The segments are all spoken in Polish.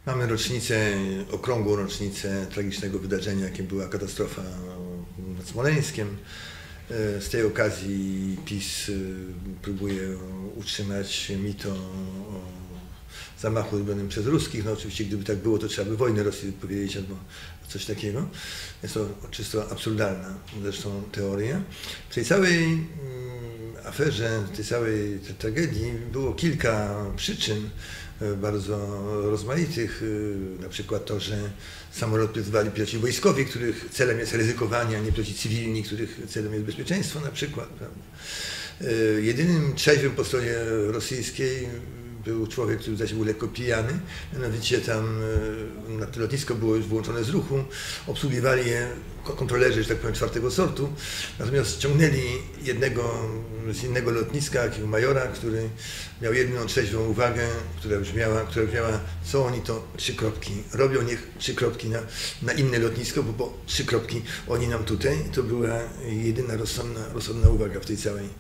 Mamy rocznicę, okrągłą rocznicę tragicznego wydarzenia, jakim była katastrofa nad Smoleńskiem. Z tej okazji PiS próbuje utrzymać mito o zamachu zrobionym przez ruskich. No oczywiście gdyby tak było, to trzeba by wojnę Rosji wypowiedzieć albo coś takiego. Jest to czysto absurdalna zresztą teoria. W tej całej aferze, w tej całej tragedii było kilka przyczyn bardzo rozmaitych, na przykład to, że samolot pilotowali piloci wojskowi, których celem jest ryzykowanie, a nie piloci cywilni, których celem jest bezpieczeństwo na przykład. Prawda? Jedynym trzeźwym po stronie rosyjskiej był człowiek, który zdaje się był lekko pijany, mianowicie tam na to lotnisko było już wyłączone z ruchu, obsługiwali je kontrolerzy, że tak powiem, czwartego sortu, natomiast ściągnęli jednego z innego lotniska, jakiego majora, który miał jedyną trzeźwą uwagę, która brzmiała, co oni to 3 kropki robią, niech 3 kropki na inne lotnisko, bo 3 kropki oni nam tutaj. To była jedyna rozsądna uwaga w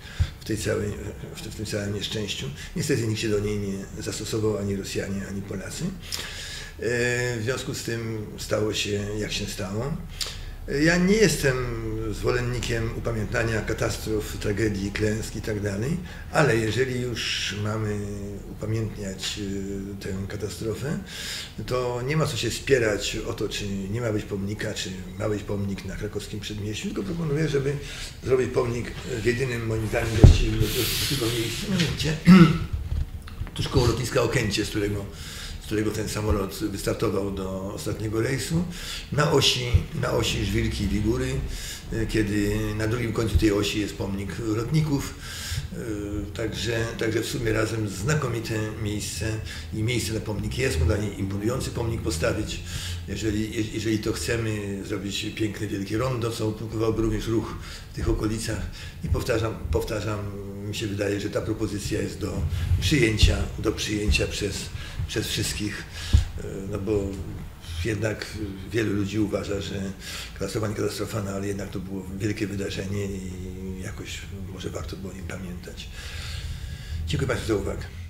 tym całym nieszczęściu. Niestety nikt się do niej nie zastosował, ani Rosjanie, ani Polacy. W związku z tym stało się, jak się stało. Ja nie jestem zwolennikiem upamiętniania katastrof, tragedii, klęsk i tak dalej, ale jeżeli już mamy upamiętniać tę katastrofę, to nie ma co się spierać o to, czy nie ma być pomnika, czy ma być pomnik na krakowskim Przedmieściu, tylko proponuję, żeby zrobić pomnik w jedynym moim zdaniem właściwego miejscu, mianowicie tuż koło lotniska Okęcie, z którego ten samolot wystartował do ostatniego rejsu, na osi Żwirki i Ligury, kiedy na drugim końcu tej osi jest pomnik lotników. Także w sumie razem znakomite miejsce i miejsce na pomnik jest, można imponujący pomnik postawić. Jeżeli to chcemy zrobić piękne, wielkie rondo, co uporządkowałoby również ruch w tych okolicach. I powtarzam, mi się wydaje, że ta propozycja jest do przyjęcia przez wszystkich, no bo jednak wielu ludzi uważa, że katastrofa nie katastrofa, no ale jednak to było wielkie wydarzenie i jakoś może warto było o nim pamiętać. Dziękuję Państwu za uwagę.